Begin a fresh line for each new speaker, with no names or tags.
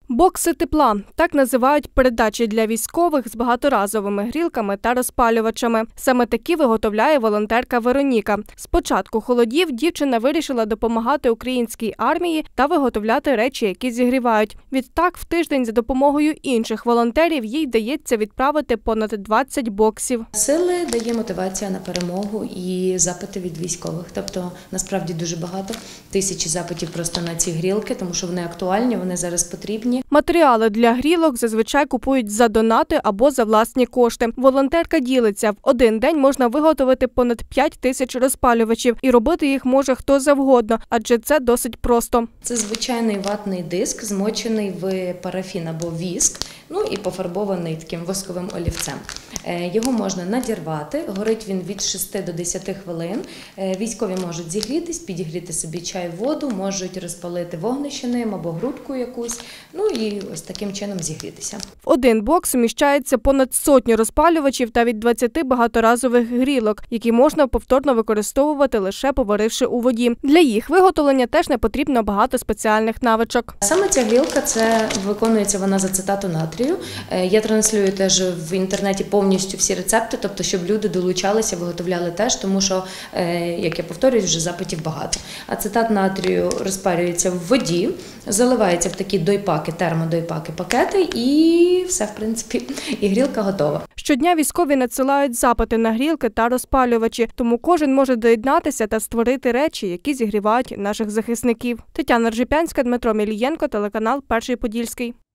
Бокси тепла – так називають передачі для військових з багаторазовими грілками та розпалювачами. Саме такі виготовляє волонтерка Вероніка. З початку холодів дівчина вирішила допомагати українській армії та виготовляти речі, які зігрівають. Відтак, в тиждень за допомогою інших волонтерів їй вдається відправити понад 20 боксів.
Сили дає мотивація на перемогу і запити від військових. Тобто, насправді, дуже багато. Тисячі запитів просто на ці грілки, тому що вони актуальні, вони зараз потрібні.
Матеріали для грілок зазвичай купують за донати або за власні кошти. Волонтерка ділиться, в один день можна виготовити понад 5 тисяч розпалювачів. І робити їх може хто завгодно, адже це досить просто.
Це звичайний ватний диск, змочений в парафін або віск, і пофарбований таким восковим олівцем. Його можна надірвати, горить він від 6 до 10 хвилин. Військові можуть зігрітись, підігріти собі чай, воду, можуть розпалити вогнище ним або грудку якусь, і ось таким чином зігрітися.
В один бокс вміщається понад сотню розпалювачів та від 20 багаторазових грілок, які можна повторно використовувати лише поваривши у воді. Для їх виготовлення теж не потрібно багато спеціальних навичок.
Саме ця грілка, виконується вона за цитату натрію. Я транслюю теж в інтернеті повністю всі рецепти, тобто щоб люди долучалися, виготовляли теж, тому що, як я повторююсь, вже запитів багато. Ацетат натрію розпарюється в воді, заливається в такі дойпаки, термодойпаки, пакети і все, в принципі, і грілка готова.
Щодня військові надсилають запити на грілки та розпалювачі, тому кожен може доєднатися та створити речі, які зігрівають наших захисників. Тетяна Ржепянська, Дмитро Мілієнко, телеканал «Перший Подільський».